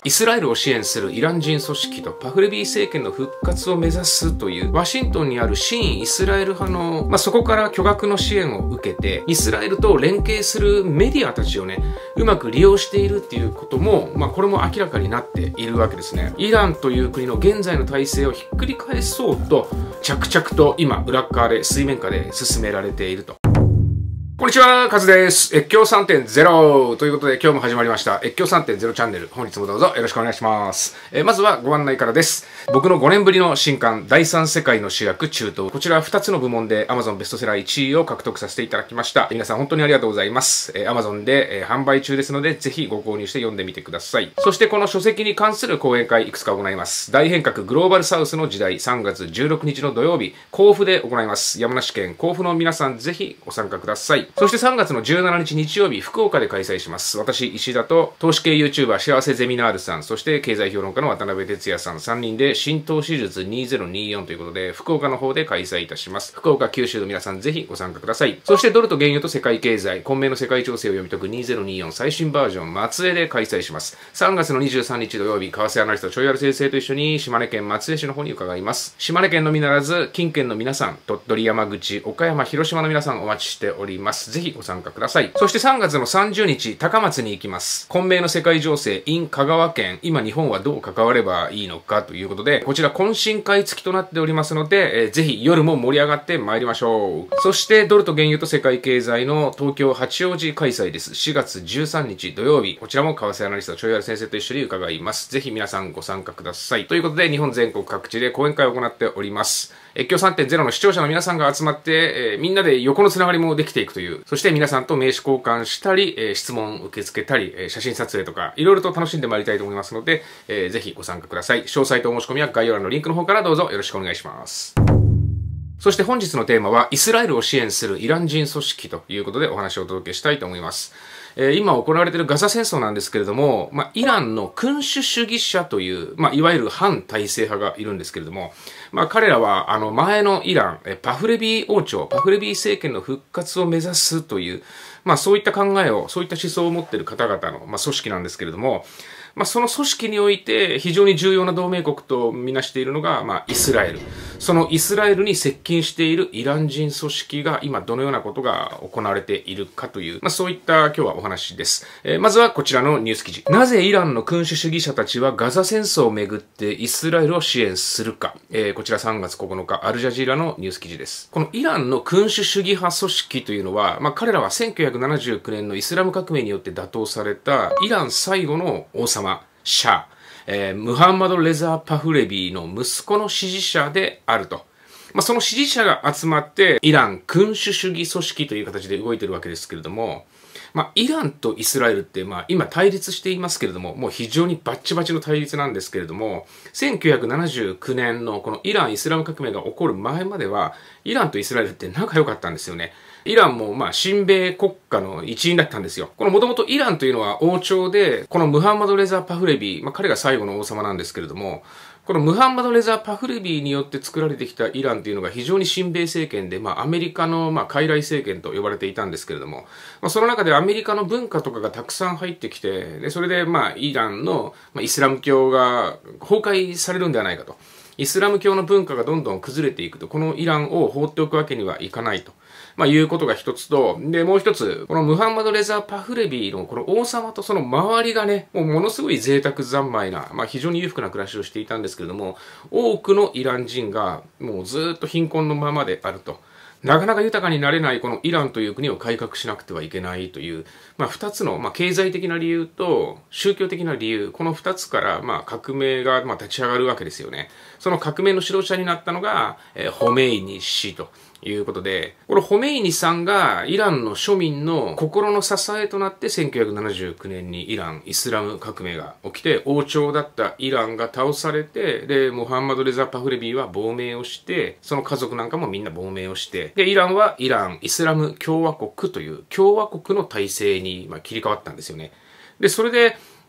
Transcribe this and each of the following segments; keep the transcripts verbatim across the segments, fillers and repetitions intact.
イスラエルを支援するイラン人組織とパフレビー政権の復活を目指すというワシントンにある親イスラエル派の、まあ、そこから巨額の支援を受けてイスラエルと連携するメディアたちをねうまく利用しているっていうことも、まあ、これも明らかになっているわけですね。イランという国の現在の体制をひっくり返そうと着々と今裏側で水面下で進められていると。こんにちは、カズです。越境 さんてんゼロ ということで今日も始まりました越境 さんてんゼロ チャンネル。本日もどうぞよろしくお願いします。えー、まずはご案内からです。僕のごねんぶりの新刊、第三世界の主役中東。こちらふたつの部門で Amazon ベストセラーいちいを獲得させていただきました。皆さん本当にありがとうございます。えー、Amazon で、えー、販売中ですので、ぜひご購入して読んでみてください。そしてこの書籍に関する講演会いくつか行います。大変革グローバルサウスの時代、さんがつじゅうろくにちの土曜日、甲府で行います。山梨県甲府の皆さんぜひご参加ください。そしてさんがつのじゅうしちにち日曜日、福岡で開催します。私、石田と投資系 YouTuber 幸せゼミナールさん、そして経済評論家の渡辺哲也さん、さんにんで新投資術にせんにじゅうよんということで、福岡の方で開催いたします。福岡、九州の皆さんぜひご参加ください。そしてドルと原油と世界経済、混迷の世界情勢を読み解くにせんにじゅうよん最新バージョン、松江で開催します。さんがつのにじゅうさんにち土曜日、為替アナリストちょいある先生と一緒に島根県松江市の方に伺います。島根県のみならず、近県の皆さん、鳥取、山口、岡山、広島の皆さんお待ちしております。ぜひご参加ください。そしてさんがつのさんじゅうにち、高松に行きます。混迷の世界情勢 in 香川県、今日本はどう関わればいいのかということで、こちら懇親会付きとなっておりますので、えー、ぜひ夜も盛り上がって参りましょう。そしてドルと原油と世界経済の東京八王子開催です。しがつじゅうさんにち土曜日、こちらも為替アナリストちょいある先生と一緒に伺います。ぜひ皆さんご参加ください。ということで、日本全国各地で講演会を行っております。越境 さんてんゼロ の視聴者の皆さんが集まって、えー、みんなで横のつながりもできていくという、そして皆さんと名刺交換したり、えー、質問受け付けたり、えー、写真撮影とか、いろいろと楽しんでまいりたいと思いますので、えー、ぜひご参加ください。詳細とお申し込みは概要欄のリンクの方からどうぞよろしくお願いします。そして本日のテーマは、イスラエルを支援するイラン人組織ということでお話をお届けしたいと思います。えー、今行われているガザ戦争なんですけれども、まあ、イランの君主主義者という、まあ、いわゆる反体制派がいるんですけれども、まあ、彼らは、あの、前のイラン、えパフレビー王朝、パフレビー政権の復活を目指すという、まあ、そういった考えを、そういった思想を持っている方々の、まあ、組織なんですけれども、まあ、その組織において非常に重要な同盟国とみなしているのが、まあ、イスラエル。そのイスラエルに接近しているイラン人組織が今どのようなことが行われているかという、まあ、そういった今日はお話です。えー、まずはこちらのニュース記事。なぜイランの君主主義者たちはガザ戦争をめぐってイスラエルを支援するか。えー、こちらさんがつここのか、アルジャジーラのニュース記事です。このイランの君主主義派組織というのは、まあ、彼らはせんきゅうひゃくななじゅうきゅうねんのイスラム革命によって打倒されたイラン最後の王様、シャー、えー、ムハンマド・レザー・パフレビーの息子の支持者であると。まあ、その支持者が集まって、イラン君主主義組織という形で動いているわけですけれども、まあ、イランとイスラエルって、まあ、今対立していますけれども、もう非常にバッチバチの対立なんですけれども、せんきゅうひゃくななじゅうきゅうねんのこのイラン・イスラム革命が起こる前までは、イランとイスラエルって仲良かったんですよね。イランもまあ親米国家の一員だったんですよ。このもともとイランというのは王朝で、このムハンマド・レザー・パフレビー、まあ彼が最後の王様なんですけれども、このムハンマド・レザー・パフレビーによって作られてきたイランというのが非常に親米政権で、まあアメリカのまあ傀儡政権と呼ばれていたんですけれども、まあその中でアメリカの文化とかがたくさん入ってきて、でそれでまあイランのまあイスラム教が崩壊されるんではないかと。イスラム教の文化がどんどん崩れていくと、このイランを放っておくわけにはいかないと。まあ、いうことが一つと、で、もう一つ、このムハンマド・レザー・パフレビーのこの王様とその周りがね、もうものすごい贅沢三昧な、まあ、非常に裕福な暮らしをしていたんですけれども、多くのイラン人がもうずっと貧困のままであると。なかなか豊かになれないこのイランという国を改革しなくてはいけないという、まあ二つの、まあ経済的な理由と宗教的な理由、この二つからまあ革命がまあ立ち上がるわけですよね。その革命の指導者になったのが、えー、ホメイニ氏ということで、このホメイニさんがイランの庶民の心の支えとなってせんきゅうひゃくななじゅうきゅうねんにイラン・イスラム革命が起きて、王朝だったイランが倒されて、で、ムハンマド・レザー・パフレビーは亡命をして、その家族なんかもみんな亡命をして、で、イランはイラン・イスラム共和国という共和国の体制にまあ切り替わったんですよね。で、それで、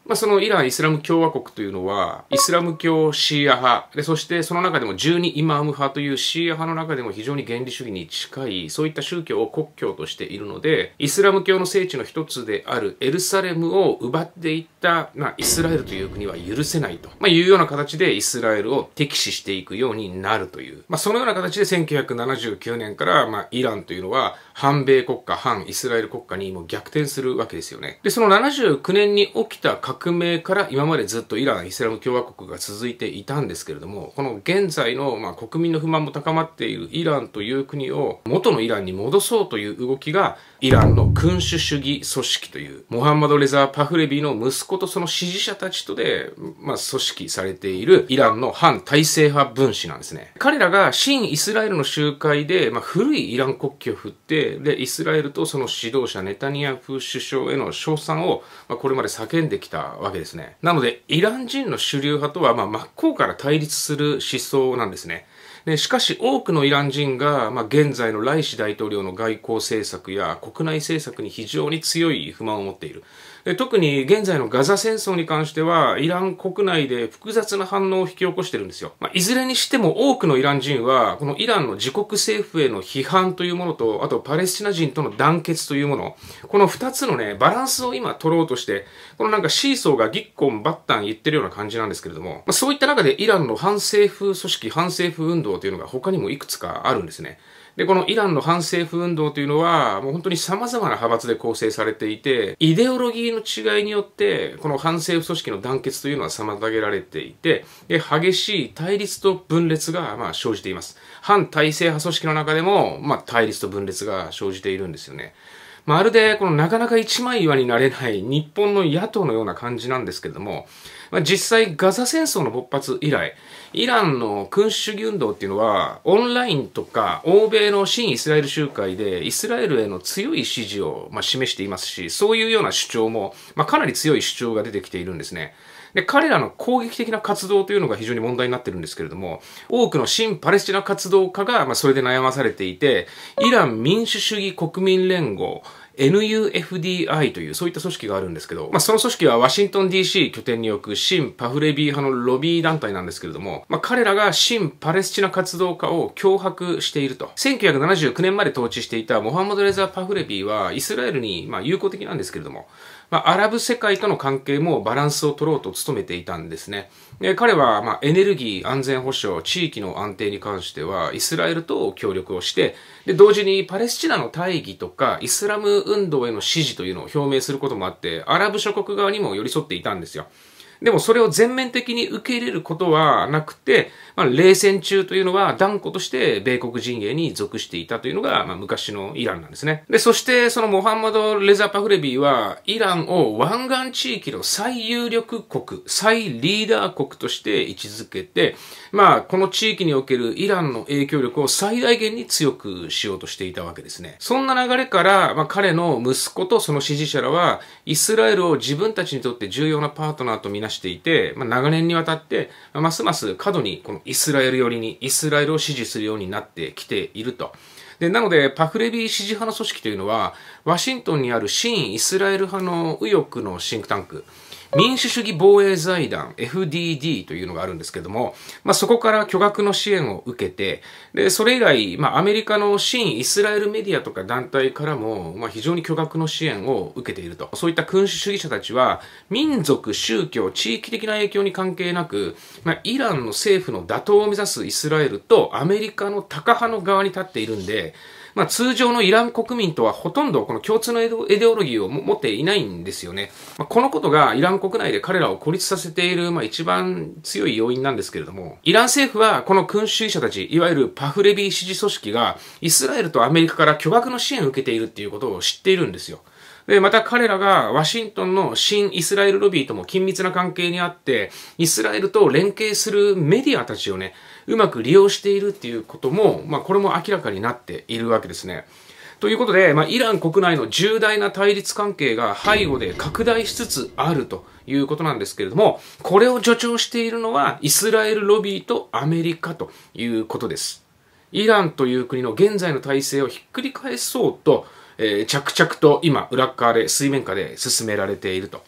まあ、そのイラン・イスラム共和国というのは、イスラム教シーア派、で、そしてその中でもじゅうにイマーム派というシーア派の中でも非常に原理主義に近い、そういった宗教を国教としているので、イスラム教の聖地の一つであるエルサレムを奪っていった、まあ、イスラエルという国は許せないと、まあ、いうような形でイスラエルを敵視していくようになるという、まあ、そのような形でせんきゅうひゃくななじゅうきゅうねんから、まあ、イランというのは反米国家、反イスラエル国家にも逆転するわけですよね。で、そのななじゅうきゅうねんに起きた革命から今までずっとイラン・イスラム共和国が続いていたんですけれども、この現在の、まあ、国民の不満も高まっているイランという国を元のイランに戻そうという動きが、イランの君主主義組織という、モハンマド・レザー・パフレビの息子とその支持者たちとで、まあ、組織されているイランの反体制派分子なんですね。彼らが新イスラエルの集会で、まあ、古いイラン国旗を振って、で、イスラエルとその指導者ネタニヤフ首相への称賛を、まあ、これまで叫んできたわけですね。なので、イラン人の主流派とは、まあ、真っ向から対立する思想なんですね。でしかし多くのイラン人が、まあ、現在のライシ大統領の外交政策や国内政策に非常に強い不満を持っている。で特に現在のガザ戦争に関しては、イラン国内で複雑な反応を引き起こしているんですよ。まあ、いずれにしても多くのイラン人は、このイランの自国政府への批判というものと、あとパレスチナ人との団結というもの、この二つのね、バランスを今取ろうとして、このなんかシーソーがギッコンバッタン言ってるような感じなんですけれども、まあ、そういった中でイランの反政府組織、反政府運動というのが他にもいくつかあるんですね。で、このイランの反政府運動というのは、もう本当に様々な派閥で構成されていて、イデオロギーの違いによって、この反政府組織の団結というのは妨げられていて、で激しい対立と分裂がまあ生じています。反体制派組織の中でも、まあ、対立と分裂が生じているんですよね。まるで、このなかなか一枚岩になれない日本の野党のような感じなんですけれども、まあ、実際ガザ戦争の勃発以来、イランの君主主義運動っていうのは、オンラインとか欧米の新イスラエル集会でイスラエルへの強い支持をまあ示していますし、そういうような主張も、まあ、かなり強い主張が出てきているんですね。で、彼らの攻撃的な活動というのが非常に問題になってるんですけれども、多くの親パレスチナ活動家がまあそれで悩まされていて、イラン民主主義国民連合、エヌユーエフディーアイ というそういった組織があるんですけど、まあ、その組織はワシントン ディーシー 拠点に置く親パフレビー派のロビー団体なんですけれども、まあ、彼らが親パレスチナ活動家を脅迫していると。せんきゅうひゃくななじゅうきゅうねんまで統治していたモハンマド・レザー・パフレビーはイスラエルにまあ友好的なんですけれども、まあ、アラブ世界との関係もバランスを取ろうと努めていたんですね。で彼はまあエネルギー、安全保障、地域の安定に関してはイスラエルと協力をして、で同時にパレスチナの大義とかイスラム運動への支持というのを表明することもあって、アラブ諸国側にも寄り添っていたんですよ。でもそれを全面的に受け入れることはなくて、まあ、冷戦中というのは断固として米国陣営に属していたというのが、まあ、昔のイランなんですね。で、そしてそのモハンマド・レザ・パフレビーはイランを湾岸地域の最有力国、最リーダー国として位置づけて、まあ、この地域におけるイランの影響力を最大限に強くしようとしていたわけですね。そんな流れから、まあ、彼の息子とその支持者らは、イスラエルを自分たちにとって重要なパートナーとみなしていて、まあ、長年にわたって、まあ、ますます過度にこのイスラエル寄りに、イスラエルを支持するようになってきていると。で、なので、パフレビー支持派の組織というのは、ワシントンにある親イスラエル派の右翼のシンクタンク、民主主義防衛財団 エフディーディー というのがあるんですけれども、まあ、そこから巨額の支援を受けて、で、それ以来、まあ、アメリカの親イスラエルメディアとか団体からも、まあ、非常に巨額の支援を受けていると。そういった君主主義者たちは、民族、宗教、地域的な影響に関係なく、まあ、イランの政府の打倒を目指すイスラエルとアメリカのタカ派の側に立っているんで、まあ、通常のイラン国民とはほとんどこの共通のエデオロギーを持っていないんですよね。まあ、このことがイラン国内で彼らを孤立させている、まあ、一番強い要因なんですけれども、イラン政府はこの君主主義者たち、いわゆるパフレビー支持組織がイスラエルとアメリカから巨額の支援を受けているっていうことを知っているんですよ。で、また彼らがワシントンの新イスラエルロビーとも緊密な関係にあって、イスラエルと連携するメディアたちをね、うまく利用しているっていうことも、まあこれも明らかになっているわけですね。ということで、まあイラン国内の重大な対立関係が背後で拡大しつつあるということなんですけれども、これを助長しているのはイスラエルロビーとアメリカということです。イランという国の現在の体制をひっくり返そうと、えー、着々と今裏側で水面下で進められていると。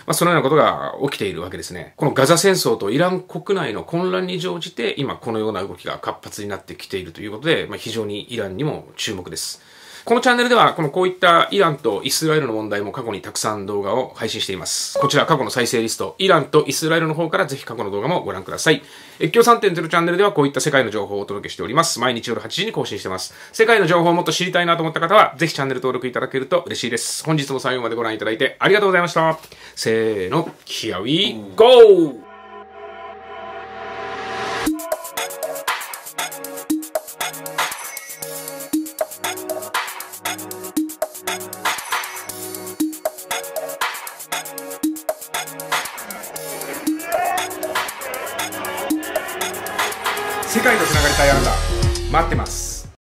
まあ、そのようなことが起きているわけですね。このガザ戦争とイラン国内の混乱に乗じて、今このような動きが活発になってきているということで、まあ、非常にイランにも注目です。このチャンネルでは、このこういったイランとイスラエルの問題も過去にたくさん動画を配信しています。こちら過去の再生リスト、イランとイスラエルの方からぜひ過去の動画もご覧ください。越境 さんてんゼロ チャンネルではこういった世界の情報をお届けしております。毎日夜はちじに更新しています。世界の情報をもっと知りたいなと思った方は、ぜひチャンネル登録いただけると嬉しいです。本日も最後までご覧いただいてありがとうございました。せーの、Here we go! 世界とつながりたいあなた、待ってます。